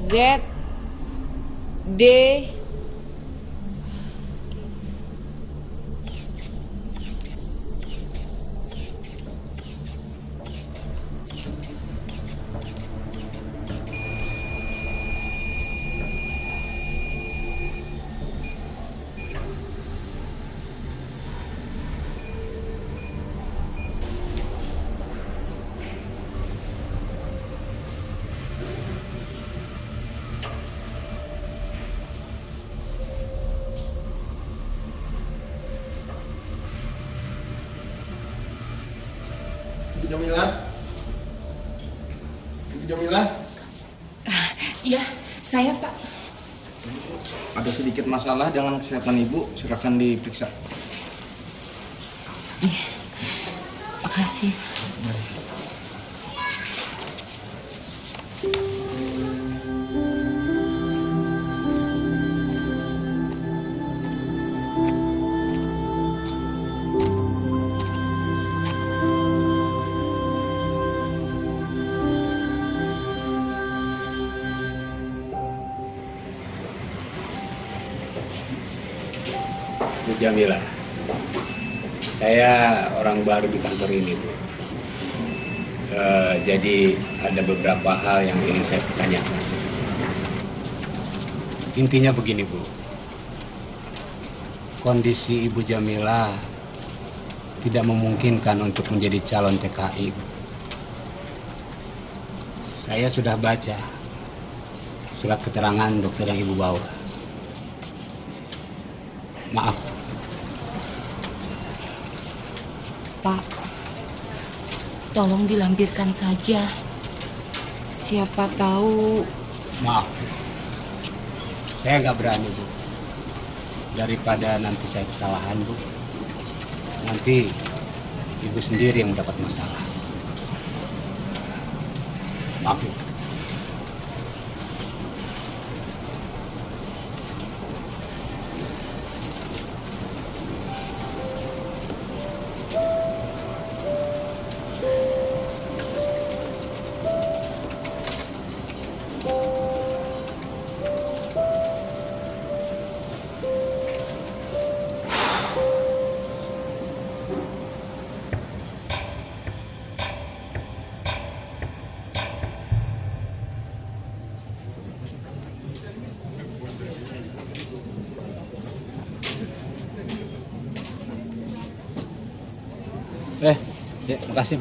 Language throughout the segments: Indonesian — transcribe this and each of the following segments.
Z D. Jamila? Ibu Jamila? Iya, saya Pak. Ada sedikit masalah dengan kesehatan Ibu, silakan diperiksa. Iya, makasih. Bu Jamila, saya orang baru di kantor ini, Bu. Jadi ada beberapa hal yang ingin saya tanyakan. Intinya begini, Bu. Kondisi Ibu Jamila tidak memungkinkan untuk menjadi calon TKI, Bu. Saya sudah baca surat keterangan dokter yang Ibu bawa. Maaf, Pak, tolong dilampirkan saja. Siapa tahu. maaf. Saya nggak berani, Bu. Daripada nanti saya kesalahan, Bu. Nanti Ibu sendiri yang mendapat masalah. Maaf, Bu. Ya, makasih.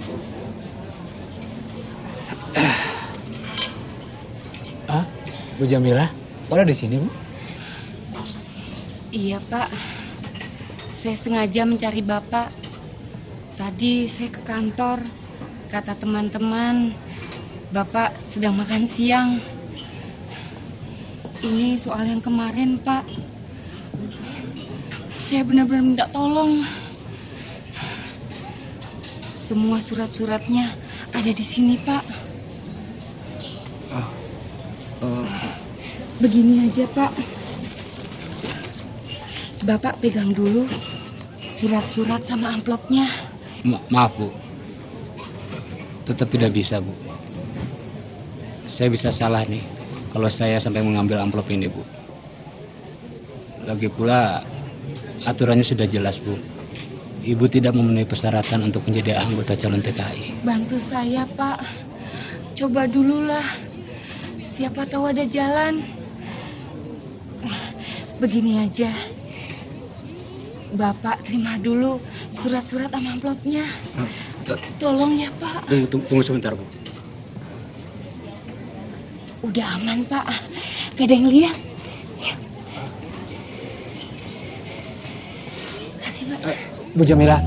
Bu Jamila, kok ada di sini, Bu? Iya, Pak. Saya sengaja mencari Bapak. Tadi saya ke kantor. Kata teman-teman, Bapak sedang makan siang. Ini soal yang kemarin, Pak. Saya benar-benar minta tolong. Semua surat-suratnya ada di sini, Pak. Begini aja, Pak. Bapak pegang dulu surat-surat sama amplopnya. Maaf, Bu. Tetap tidak bisa, Bu. Saya bisa salah nih kalau saya sampai mengambil amplop ini, Bu. Lagi pula aturannya sudah jelas, Bu. Ibu tidak memenuhi persyaratan untuk menjadi anggota calon TKI. Bantu saya, Pak. Coba dululah. Siapa tahu ada jalan. Begini aja. Bapak terima dulu surat-surat sama amplopnya. Tolong ya, Pak. Tunggu sebentar, Bu. Udah aman, Pak. Gak ada yang lihat. Kasih, Pak. Bu Jamila.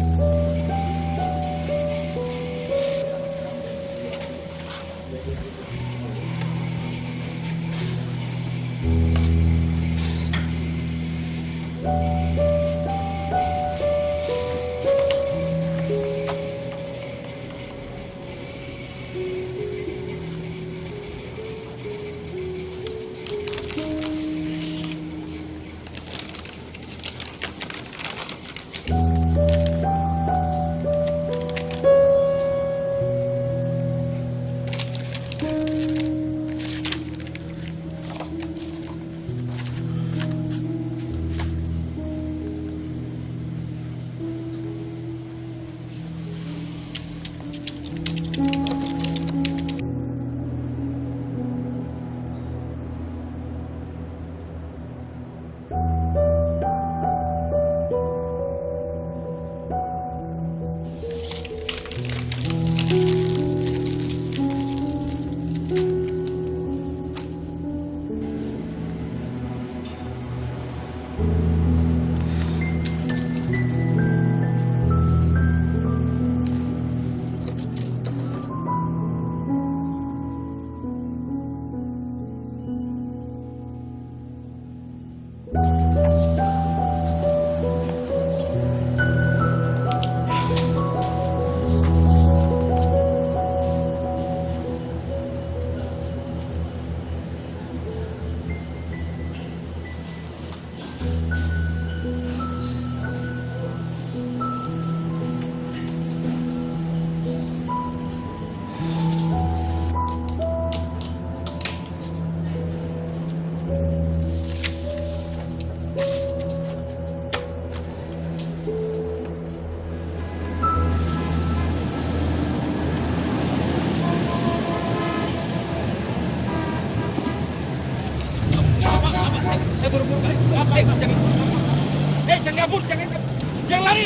Saya buru-buru balik. Jangan kabur, jangan lari.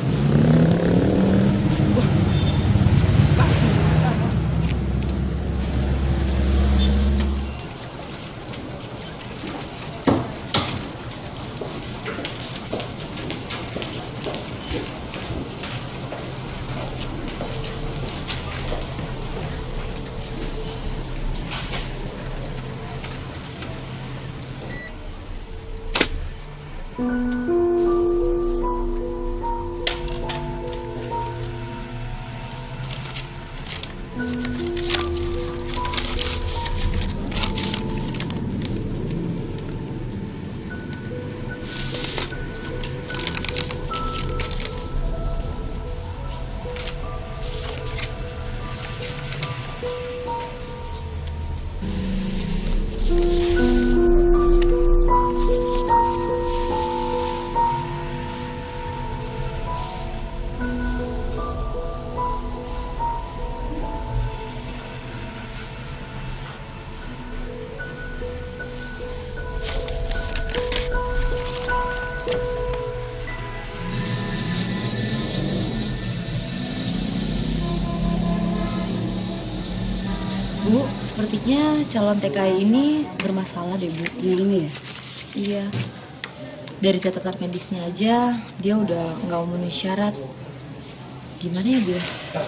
Bu, sepertinya calon TKI ini bermasalah deh, Bu. Yang ini ya? Iya. Dari catatan medisnya aja, dia udah nggak memenuhi syarat. Gimana ya, Bu?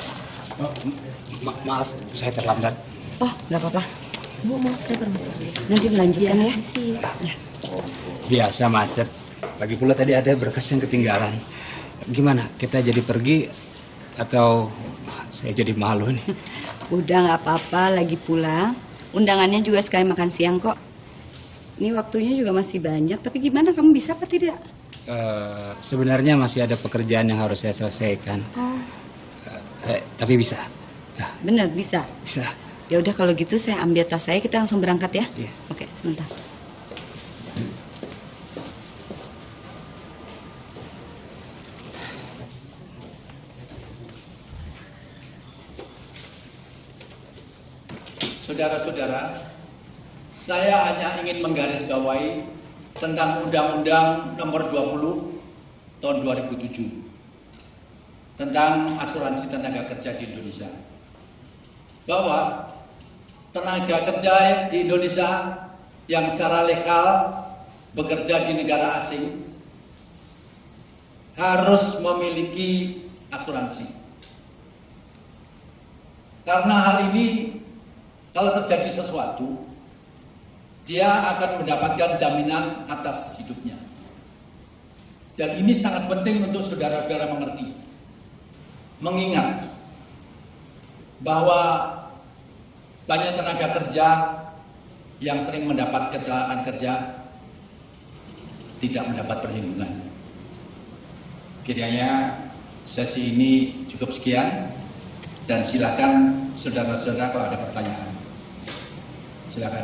Maaf, saya terlambat. Oh, nggak apa-apa. Bu, maaf saya permisi dulu. Nanti melanjutkan ya. Sih. Ya. Biasa macet. Lagi pula tadi ada berkas yang ketinggalan. Gimana? Kita jadi pergi atau saya jadi malu nih? Udah nggak apa-apa, lagi pula undangannya juga sekali makan siang kok. Ini waktunya juga masih banyak, tapi gimana kamu bisa apa tidak? Sebenarnya masih ada pekerjaan yang harus saya selesaikan. Oh, Tapi bisa. benar bisa. Bisa. Ya udah kalau gitu saya ambil tas saya, kita langsung berangkat ya. Iya. Oke, sebentar. Saudara-saudara, saya hanya ingin menggarisbawahi tentang Undang-Undang Nomor 20 Tahun 2007 tentang asuransi tenaga kerja di Indonesia. Bahwa tenaga kerja di Indonesia yang secara legal bekerja di negara asing harus memiliki asuransi. Karena hal ini kalau terjadi sesuatu, dia akan mendapatkan jaminan atas hidupnya. Dan ini sangat penting untuk saudara-saudara mengerti. Mengingat bahwa banyak tenaga kerja yang sering mendapat kecelakaan kerja tidak mendapat perlindungan. Kiranya sesi ini cukup sekian, dan silakan saudara-saudara kalau ada pertanyaan. Silakan.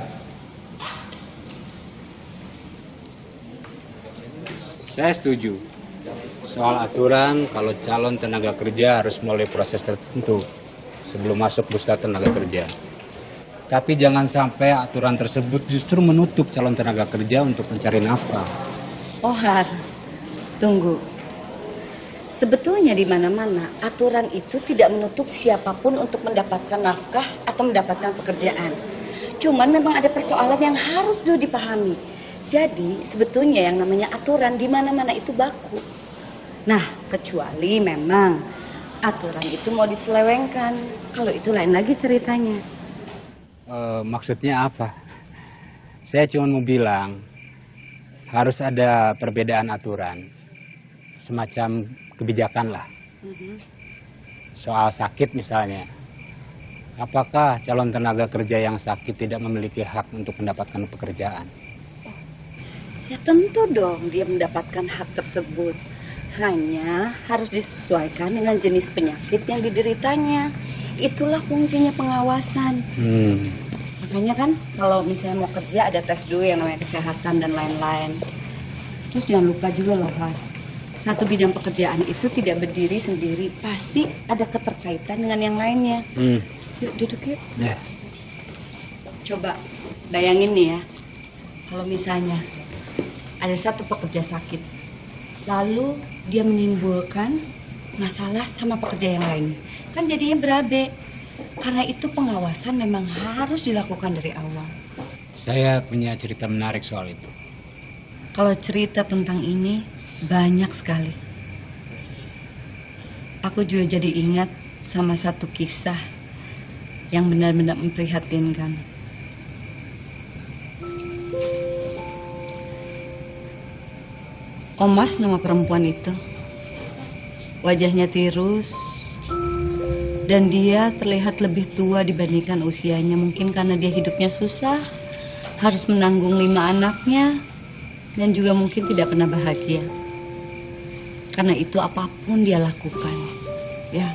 Saya setuju. Soal aturan kalau calon tenaga kerja harus melalui proses tertentu sebelum masuk bursa tenaga kerja. Tapi jangan sampai aturan tersebut justru menutup calon tenaga kerja untuk mencari nafkah. Oh Har, tunggu. Sebetulnya di mana-mana aturan itu tidak menutup siapapun untuk mendapatkan nafkah atau mendapatkan pekerjaan. Cuman memang ada persoalan yang harus dulu dipahami. Jadi sebetulnya yang namanya aturan di mana-mana itu baku. Nah, kecuali memang aturan itu mau diselewengkan. Kalau itu lain lagi ceritanya. Maksudnya apa? Saya cuma mau bilang harus ada perbedaan aturan, semacam kebijakan lah. Soal sakit misalnya, apakah calon tenaga kerja yang sakit tidak memiliki hak untuk mendapatkan pekerjaan? Ya tentu dong dia mendapatkan hak tersebut. Hanya harus disesuaikan dengan jenis penyakit yang dideritanya. Itulah fungsinya pengawasan. Makanya kan kalau misalnya mau kerja ada tes dulu yang namanya kesehatan dan lain-lain. Terus jangan lupa juga loh, Har. Satu bidang pekerjaan itu tidak berdiri sendiri. Pasti ada keterkaitan dengan yang lainnya. Yuk duduk yuk. Ya. Coba bayangin nih ya. Kalau misalnya ada satu pekerja sakit, lalu dia menimbulkan masalah sama pekerja yang lainnya, kan jadinya berabe. Karena itu pengawasan memang harus dilakukan dari awal. Saya punya cerita menarik soal itu. Kalau cerita tentang ini banyak sekali. Aku juga jadi ingat sama satu kisah yang benar-benar memprihatinkan. Omas nama perempuan itu. Wajahnya tirus dan dia terlihat lebih tua dibandingkan usianya. Mungkin karena dia hidupnya susah, harus menanggung 5 anaknya, dan juga mungkin tidak pernah bahagia. Karena itu apapun dia lakukan, ya,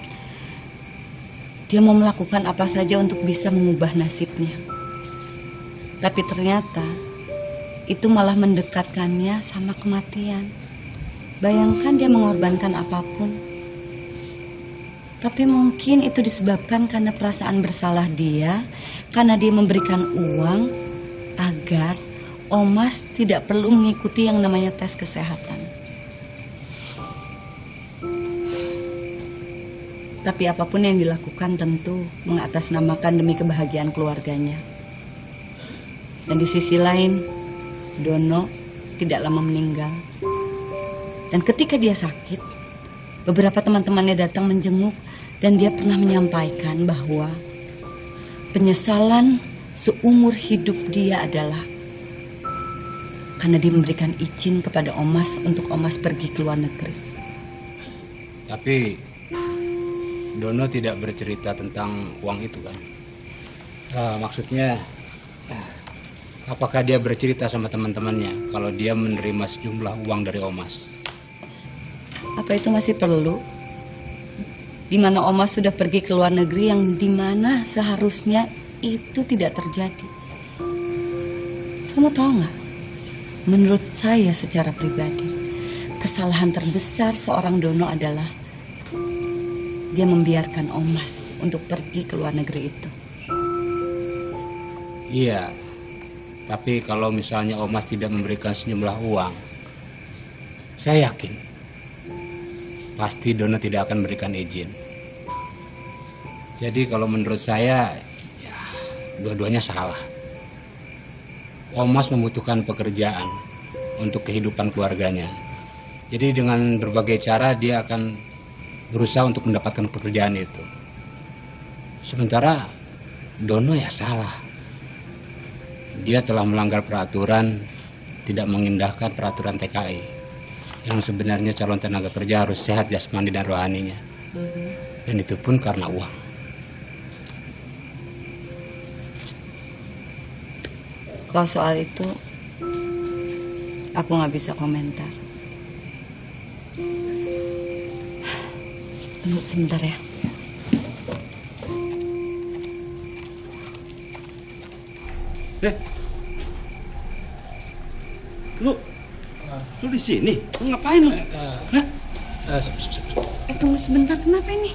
dia mau melakukan apa saja untuk bisa mengubah nasibnya. Tapi ternyata itu malah mendekatkannya sama kematian. Bayangkan dia mengorbankan apapun. Tapi mungkin itu disebabkan karena perasaan bersalah dia, karena dia memberikan uang agar Omas tidak perlu mengikuti yang namanya tes kesehatan. Tapi apapun yang dilakukan tentu mengatasnamakan demi kebahagiaan keluarganya. Dan di sisi lain, Dono tidak lama meninggal. Dan ketika dia sakit, beberapa teman-temannya datang menjenguk dan dia pernah menyampaikan bahwa penyesalan seumur hidup dia adalah karena dia memberikan izin kepada Omas untuk Omas pergi ke luar negeri. Tapi Dono tidak bercerita tentang uang itu kan? Maksudnya, apakah dia bercerita sama teman-temannya kalau dia menerima sejumlah uang dari Omas? Apa itu masih perlu? Di mana Omas sudah pergi ke luar negeri yang di mana seharusnya itu tidak terjadi. Kamu tahu nggak? Menurut saya secara pribadi, kesalahan terbesar seorang Dono adalah dia membiarkan Omas untuk pergi ke luar negeri itu. Iya, tapi kalau misalnya Omas tidak memberikan sejumlah uang, saya yakin pasti Dono tidak akan memberikan izin. Jadi kalau menurut saya, ya, dua-duanya salah. Omas membutuhkan pekerjaan untuk kehidupan keluarganya. Jadi dengan berbagai cara dia akan berusaha untuk mendapatkan pekerjaan itu. Sementara Dono ya salah. Dia telah melanggar peraturan, tidak mengindahkan peraturan TKI. Yang sebenarnya calon tenaga kerja harus sehat jasmani dan rohaninya. Dan itu pun karena uang. Kalau soal itu, aku nggak bisa komentar. Tunggu sebentar ya. Lu di sini? Lu ngapain lu? Tunggu sebentar, kenapa ini?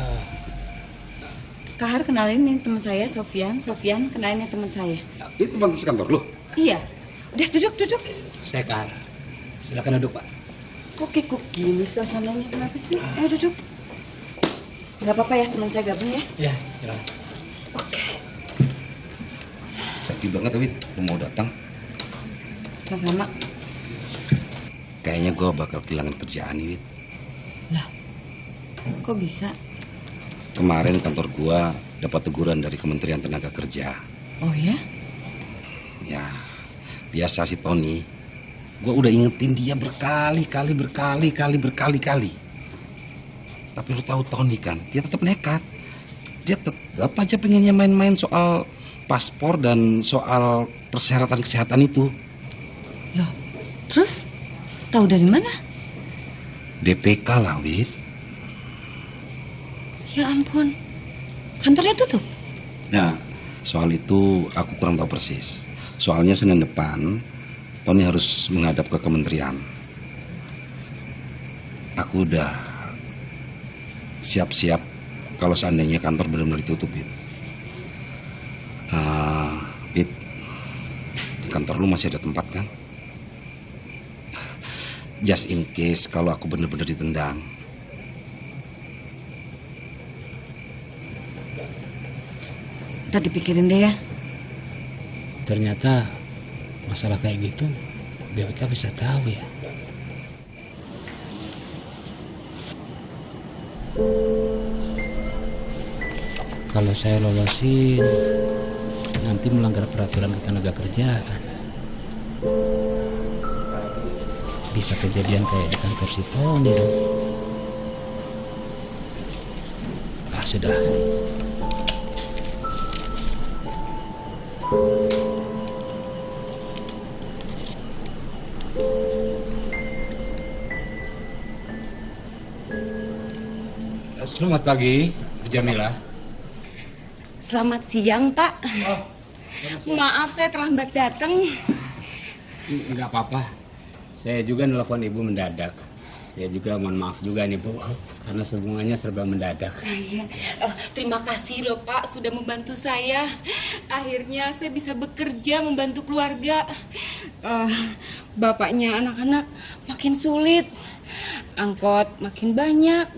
Kahar kenalin nih teman saya, Sofyan. Sofyan kenalin teman saya. Itu teman sekantor lu? Iya. Udah duduk. Saya Kahar. Silakan duduk, Pak. Kok kikuk gini suasananya, kenapa sih? Ayo duduk. Gak apa-apa ya teman saya gabung ya? Ya, silakan. Oke. Tadi banget, Wid. Lu mau datang? Sama-sama. Kayaknya gue bakal kehilangan kerjaan nih, Wid. Lah, kok bisa? Kemarin kantor gue dapat teguran dari Kementerian Tenaga Kerja. Oh ya? Ya, biasa si Tony. Gue udah ingetin dia berkali-kali. Tapi lu tahu Tony kan, dia tetap nekat. Dia tetap aja pengennya main-main soal paspor dan soal persyaratan kesehatan itu. Loh, Terus tahu dari mana? DPK lah, Wit. Ya ampun, kantornya tutup. Nah, soal itu aku kurang tahu persis. Soalnya Senin depan Tony harus menghadap ke kementerian. Aku udah siap-siap kalau seandainya kantor benar-benar ditutup, Wit. Wit, di kantor lu masih ada tempat kan? Just in case kalau aku benar-benar ditendang. Ntar dipikirin deh ya. Ternyata masalah kayak gitu BPK bisa tahu ya. Kalau saya lolosin, nanti melanggar peraturan ketenagakerjaan. Bisa kejadian kayak di kantor si Tony dong. Sudah. Selamat pagi, Bu Jamila. Selamat siang, Pak. Maaf saya terlambat datang. Enggak apa-apa. Saya juga nelpon Ibu mendadak. Saya juga mohon maaf juga nih, Bu, karena semuanya serba mendadak. Iya. Terima kasih loh, Pak, sudah membantu saya. Akhirnya saya bisa bekerja membantu keluarga. Bapaknya anak-anak makin sulit. Angkot makin banyak.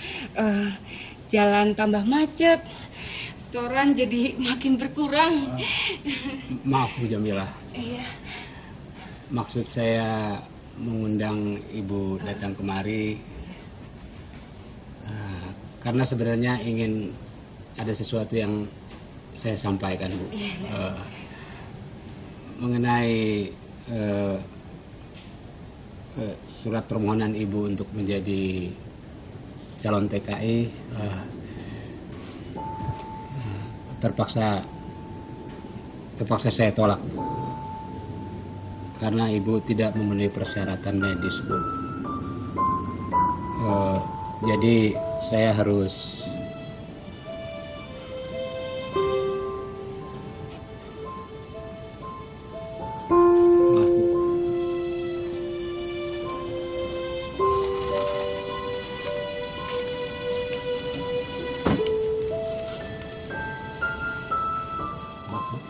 Jalan tambah macet. Setoran jadi makin berkurang. Maaf, Bu Jamila. Iya. Maksud saya mengundang Ibu datang kemari karena sebenarnya ingin ada sesuatu yang saya sampaikan, Bu. Mengenai surat permohonan Ibu untuk menjadi calon TKI, terpaksa saya tolak, Bu. Karena Ibu tidak memenuhi persyaratan medis, Bu. Jadi saya harus maaf, Bu. Maaf, Bu.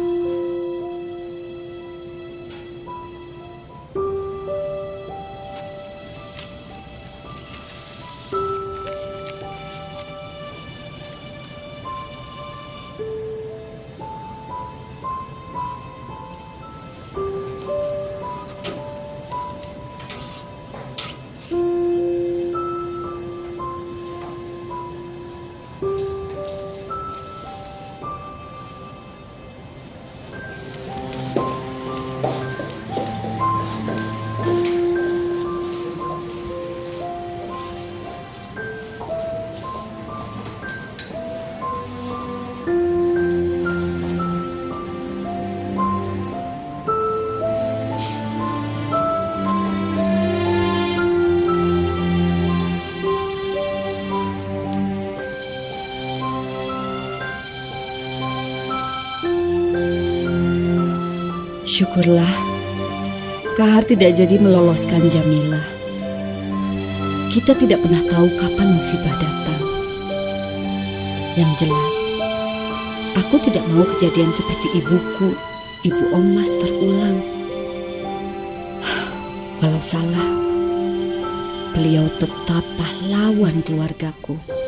Syukurlah, Kahar tidak jadi meloloskan Jamila. Kita tidak pernah tahu kapan musibah datang. Yang jelas, aku tidak mau kejadian seperti ibuku, Ibu Omas terulang. Walau salah, beliau tetap pahlawan keluargaku.